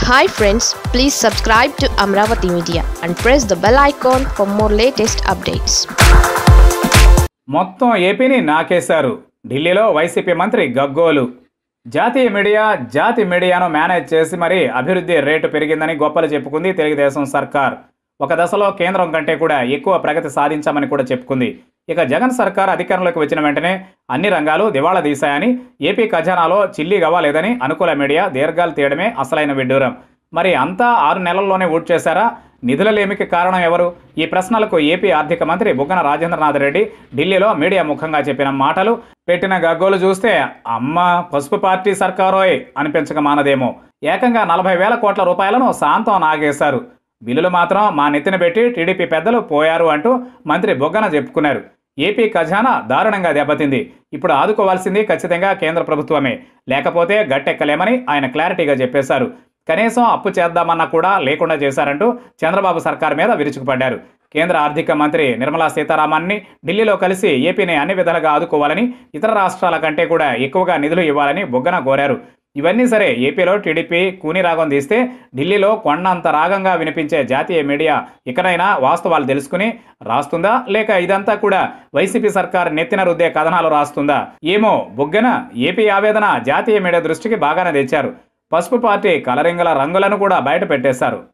Hi friends, please subscribe to Amravati Media and press the bell icon for more latest updates. మొత్తం ఏపీని నాకేశారు. ఢిల్లీలో YCP మంత్రి గగ్గోలు. జాతీయ మీడియాను మేనేజ్ చేసి మరీ అభివృద్ధి రేటు పెరిగిందని గొప్పలు చెప్పుకుంది తెలుగుదేశం సర్కార్. ఒక దశలో కేంద్రం కంటే కూడా ఎక్కువ ప్రగతి సాధించామని కూడా చెప్పుకుంది. ఇక జగన్ సర్కార్ అధికారంలోకి వచ్చిన వెంటనే అన్ని రంగాలు దివాళా తీశాయని, ఏపీ ఖజానాలో చిల్లీ గవ్వాలేదని అనుకూల మీడియా దీర్ఘాలు తీయడమే అసలైన విడ్డూరం. మరి అంతా 6 నెలల్లోనే ఊట్ చేశారా? నిధుల లేమికి కారణం ఎవరు? ఈ ప్రశ్నలకు ఏపీ ఆర్థిక మంత్రి బుగ్గన రాజేంద్రనాథ్ రెడ్డి ఢిల్లీలో మీడియా ముఖంగా చెప్పిన మాటలు, పెట్టిన గగ్గోలు చూస్తే అమ్మ పసుపు పార్టీ సర్కారోయ్ అనిపించక మానదేమో. ఏకంగా 40,000 కోట్ల రూపాయలను శాంతం నాగేశారు. బిల్లులు మాత్రం మా నెత్తిన పెట్టి టీడీపీ పెద్దలు పోయారు అంటూ మంత్రి బుగ్గన చెప్పుకున్నారు. ఏపీ ఖజానా దారుణంగా దెబ్బతింది. ఇప్పుడు ఆదుకోవాల్సింది ఖచ్చితంగా కేంద్ర ప్రభుత్వమే, లేకపోతే గట్టెక్కలేమని ఆయన క్లారిటీగా చెప్పేశారు. కనీసం అప్పు చేద్దామన్నా కూడా లేకుండా చేశారంటూ చంద్రబాబు సర్కార్ మీద విరుచుకుపడ్డారు. కేంద్ర ఆర్థిక మంత్రి నిర్మలా సీతారామన్ని ఢిల్లీలో కలిసి ఏపీని అన్ని విధాలుగా ఆదుకోవాలని, ఇతర రాష్ట్రాల కంటే కూడా ఎక్కువగా నిధులు ఇవ్వాలని బుగ్గన కోరారు. ఇవన్నీ సరే, ఏపీలో టీడీపీ కూని రాగం తీస్తే ఢిల్లీలో కొండంత రాగంగా వినిపించే జాతీయ మీడియా ఇకనైనా వాస్తవాలు తెలుసుకుని రాస్తుందా, లేక ఇదంతా కూడా వైసీపీ సర్కార్ నెత్తిన రుద్దే కథనాలు రాస్తుందా ఏమో. బుగ్గన ఏపీ ఆవేదన జాతీయ మీడియా దృష్టికి బాగానే తెచ్చారు. పసుపు పార్టీ కలరింగల రంగులను కూడా బయట పెట్టేశారు.